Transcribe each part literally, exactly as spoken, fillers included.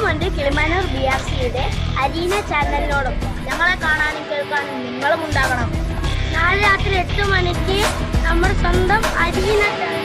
ഉണ്ട് Kilimanoor B R സിയുടെ arena ചാനലിനോടൊപ്പം. ഞങ്ങളെ കാണാനും കേൾക്കാനും നിങ്ങളും ഉണ്ടാകണം. നാളെ രാത്രി എട്ട് മണിക്ക് നമ്മുടെ സ്വന്തം അരീന ചാനൽ.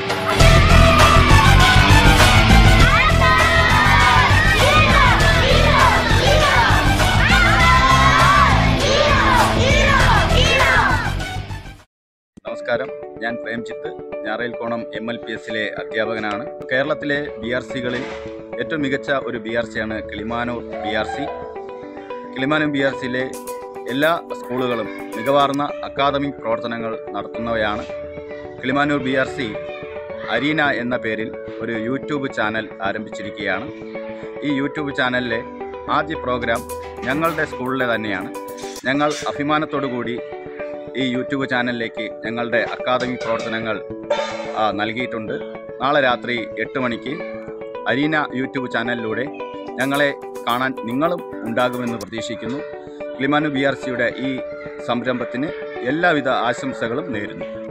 നമസ്കാരം, ഞാൻ Premjith, Njarayilkonam M L P എസിലെ അധ്യാപകനാണ്. കേരളത്തിലെ ബി ആർ സികളിൽ ഏറ്റവും മികച്ച ഒരു ബി ആർ സിയാണ് Kilimanoor B R C. Kilimanoor B R സിയിലെ എല്ലാ സ്കൂളുകളും മികവാർന്ന അക്കാദമിക് പ്രവർത്തനങ്ങൾ നടത്തുന്നവയാണ്. Kilimanoor B R C arena എന്ന പേരിൽ ഒരു യൂട്യൂബ് ചാനൽ ആരംഭിച്ചിരിക്കുകയാണ്. ഈ യൂട്യൂബ് ചാനലിലെ ആദ്യ പ്രോഗ്രാം ഞങ്ങളുടെ സ്കൂളിലെ തന്നെയാണ്. ഞങ്ങൾ അഭിമാനത്തോടു കൂടി ഈ യൂട്യൂബ് ചാനലിലേക്ക് ഞങ്ങളുടെ അക്കാദമിക് പ്രവർത്തനങ്ങൾ നൽകിയിട്ടുണ്ട്. നാളെ രാത്രി എട്ട് മണിക്ക് അരീന യൂട്യൂബ് ചാനലിലൂടെ ഞങ്ങളെ കാണാൻ നിങ്ങളും ഉണ്ടാകുമെന്ന് പ്രതീക്ഷിക്കുന്നു. കിളിമാനൂർ ബി ആർ സിയുടെ ഈ സംരംഭത്തിന് എല്ലാവിധ ആശംസകളും നേരുന്നു.